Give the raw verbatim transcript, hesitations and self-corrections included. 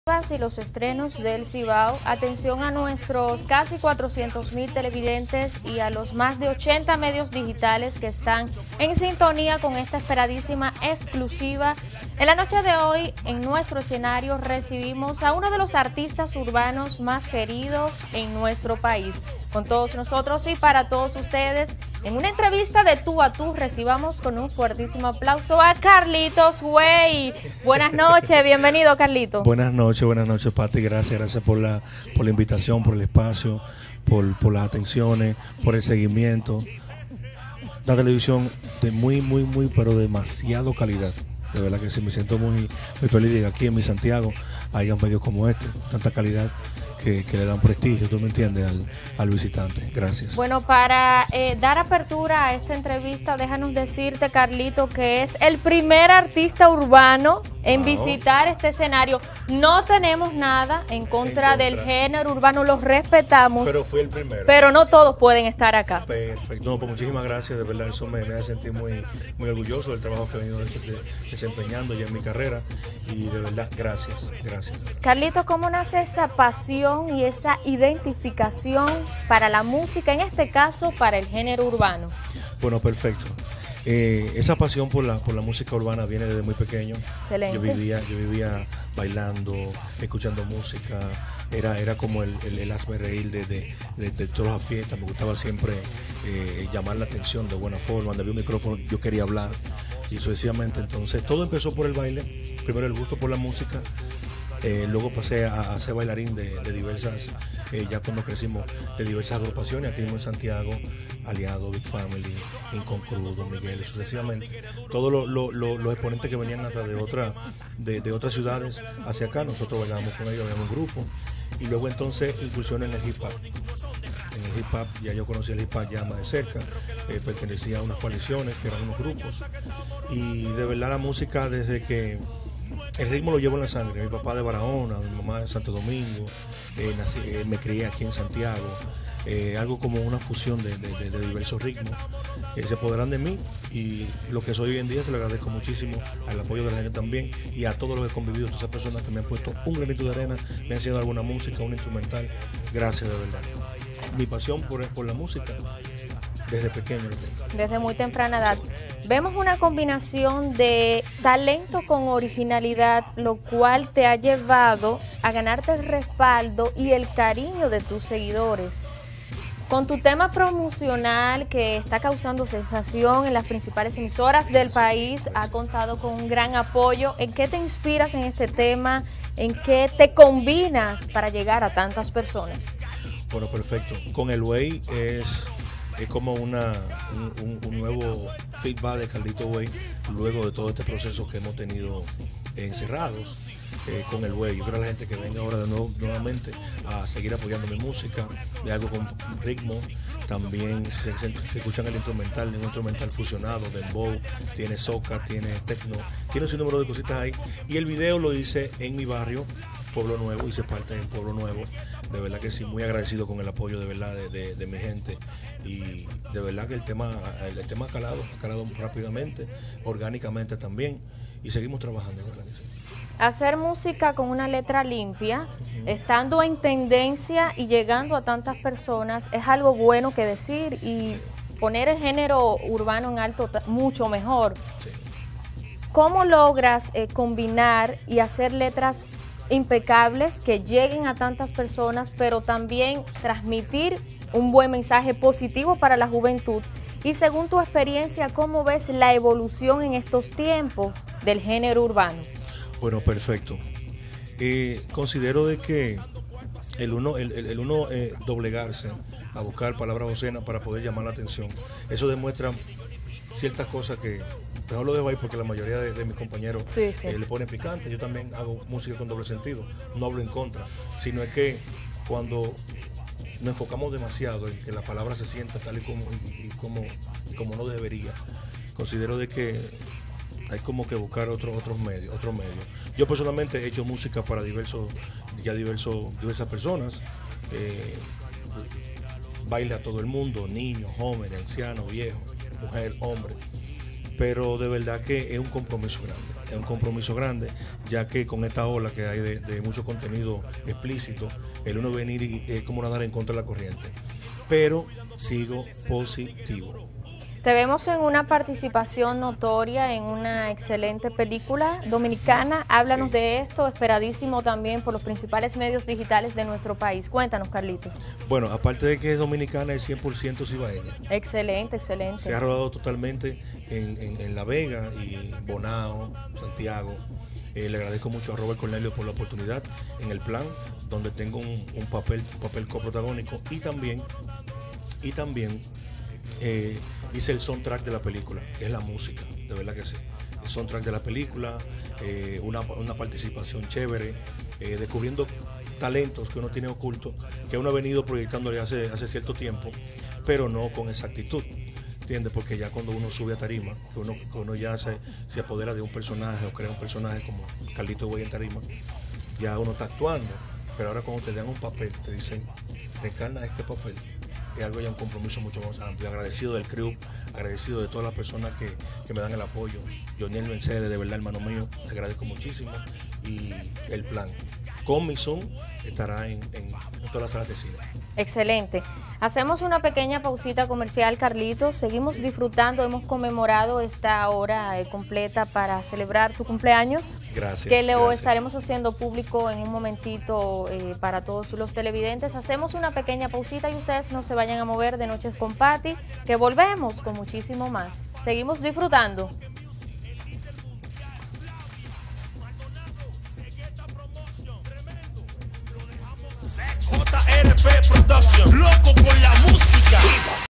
Y los estrenos del Cibao. Atención a nuestros casi cuatrocientos mil televidentes y a los más de ochenta medios digitales que están en sintonía con esta esperadísima exclusiva. En la noche de hoy, en nuestro escenario, recibimos a uno de los artistas urbanos más queridos en nuestro país. Con todos nosotros y para todos ustedes, en una entrevista de tú a tú, recibamos con un fuertísimo aplauso a Carlitos Way. Buenas noches, bienvenido, Carlito. Buenas noches, buenas noches, Pati. Gracias, gracias por la, por la invitación, por el espacio, por, por las atenciones, por el seguimiento. La televisión de muy, muy, muy, pero demasiado calidad. De verdad que sí, me siento muy, muy feliz de que aquí en mi Santiago haya medios como este, tanta calidad. Que, que le dan prestigio, tú me entiendes, al, al visitante. Gracias. Bueno, para eh, dar apertura a esta entrevista, déjanos decirte, Carlito, que es el primer artista urbano en wow. visitar este escenario. No tenemos nada en contra, en contra del género urbano, los respetamos. Pero fue el primero. Pero no todos pueden estar acá. Perfecto. No, pues muchísimas gracias, de verdad, eso me, me hace sentir muy, muy orgulloso del trabajo que he venido desempeñando ya en mi carrera. Y de verdad, gracias, gracias. Carlito, ¿cómo nace esa pasión y esa identificación para la música, en este caso para el género urbano? Bueno, perfecto. Eh, esa pasión por la por la música urbana viene desde muy pequeño. Excelente. Yo vivía yo vivía bailando, escuchando música. Era era como el, el, el hazme reír de, de, de, de todas las fiestas. Me gustaba siempre eh, llamar la atención de buena forma. Cuando había un micrófono yo quería hablar y sucesivamente. Entonces todo empezó por el baile. Primero el gusto por la música. Eh, luego pasé a, a ser bailarín de, de diversas, eh, ya cuando crecimos, de diversas agrupaciones, aquí mismo en Santiago, Aliado, Big Family, Inconcrudo, Don Miguel, sucesivamente. Todos lo, lo, lo, los exponentes que venían hasta de, otra, de, de otras ciudades hacia acá, nosotros bailábamos con ellos, habíamos un grupo. Y luego entonces incursión en el hip hop. En el hip hop, ya yo conocí el hip hop ya más de cerca, eh, pertenecía a unas coaliciones que eran unos grupos. Y de verdad la música desde que... El ritmo lo llevo en la sangre. Mi papá de Barahona, mi mamá de Santo Domingo, eh, nací, eh, me crié aquí en Santiago. Eh, algo como una fusión de, de, de, de diversos ritmos que se apoderan de mí, y lo que soy hoy en día se lo agradezco muchísimo al apoyo de la gente también y a todos los que he convivido, todas esas personas que me han puesto un granito de arena, me han enseñado alguna música, un instrumental. Gracias, de verdad. Mi pasión por, por la música desde pequeño. Desde muy temprana edad. Vemos una combinación de talento con originalidad, lo cual te ha llevado a ganarte el respaldo y el cariño de tus seguidores. Con tu tema promocional que está causando sensación en las principales emisoras del país, ha contado con un gran apoyo. ¿En qué te inspiras en este tema? ¿En qué te combinas para llegar a tantas personas? Bueno, perfecto. Con el Way es... Es como una, un, un nuevo feedback de Carlito Way luego de todo este proceso que hemos tenido encerrados eh, con el Way. Yo creo a la gente que venga ahora de nuevo nuevamente a seguir apoyando mi música, de algo con ritmo. También se, se, se escuchan el instrumental, un instrumental fusionado, dembow, tiene soca, tiene techno, tiene un número de cositas ahí. Y el video lo hice en mi barrio, Pueblo Nuevo, hice parte del Pueblo Nuevo. De verdad que sí, muy agradecido con el apoyo de verdad de, de, de mi gente, y de verdad que el tema el, el tema ha calado, ha calado rápidamente, orgánicamente también, y seguimos trabajando. Hacer música con una letra limpia, uh-huh. estando en tendencia y llegando a tantas personas, es algo bueno que decir, y poner el género urbano en alto mucho mejor. Sí. ¿Cómo logras eh, combinar y hacer letras impecables que lleguen a tantas personas, pero también transmitir un buen mensaje positivo para la juventud? Y según tu experiencia, ¿cómo ves la evolución en estos tiempos del género urbano? Bueno, perfecto. Eh, considero de que el uno, el, el, el uno eh, doblegarse a buscar palabras obscenas para poder llamar la atención, eso demuestra ciertas cosas que mejor lo dejo ahí, porque la mayoría de, de mis compañeros sí, sí. Eh, le ponen picante. Yo también hago música con doble sentido, no hablo en contra, sino es que cuando nos enfocamos demasiado en que la palabra se sienta tal y como, y, y como, y como no debería, considero de que hay como que buscar otros otros medios, otros medios. Yo personalmente he hecho música para diversos, ya diversos, diversas personas, eh, baile a todo el mundo, niños, jóvenes, ancianos, viejos, mujer, hombre. Pero de verdad que es un compromiso grande. es un compromiso grande, ya que con esta ola que hay de, de mucho contenido explícito, el uno venir y, es como nadar en contra de la corriente. Pero sigo positivo. Te vemos en una participación notoria en una excelente película dominicana. Háblanos sí. de esto, esperadísimo también por los principales medios digitales de nuestro país. Cuéntanos, Carlitos. Bueno, aparte de que es dominicana, es cien por ciento cibaeña. Excelente, excelente. Se ha rodado totalmente en, en, en La Vega y Bonao, Santiago. Eh, le agradezco mucho a Robert Cornelio por la oportunidad en el plan, donde tengo un, un papel, un papel coprotagónico y también, y también eh, hice el soundtrack de la película, que es la música, de verdad que sí. El soundtrack de la película, eh, una, una participación chévere, eh, descubriendo talentos que uno tiene ocultos, que uno ha venido proyectándole hace, hace cierto tiempo, pero no con exactitud. ¿Entiendes? Porque ya cuando uno sube a tarima, que uno, que uno ya se, se apodera de un personaje o crea un personaje como Carlito Güey en tarima, ya uno está actuando, pero ahora cuando te dan un papel, te dicen, encarna este papel, es algo ya un compromiso mucho más amplio. Agradecido del crew, agradecido de todas las personas que, que me dan el apoyo. Joniel Mercedes, de verdad, hermano mío, te agradezco muchísimo. Y el plan con mi Zoom estará en, en, en todas las salas de cine. Excelente. Hacemos una pequeña pausita comercial, Carlitos. Seguimos disfrutando, hemos conmemorado esta hora eh, completa para celebrar tu cumpleaños. Gracias. Que lo gracias. estaremos haciendo público en un momentito eh, para todos los televidentes. Hacemos una pequeña pausita y ustedes no se vayan a mover de Noches con Patti, que volvemos con muchísimo más. Seguimos disfrutando. J R P Production, loco con la música.